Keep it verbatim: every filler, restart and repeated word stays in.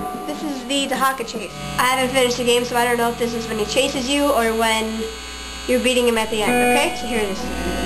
This is the Dahaka chase. I haven't finished the game, so I don't know if this is when he chases you or when you're beating him at the end, okay? So here it is.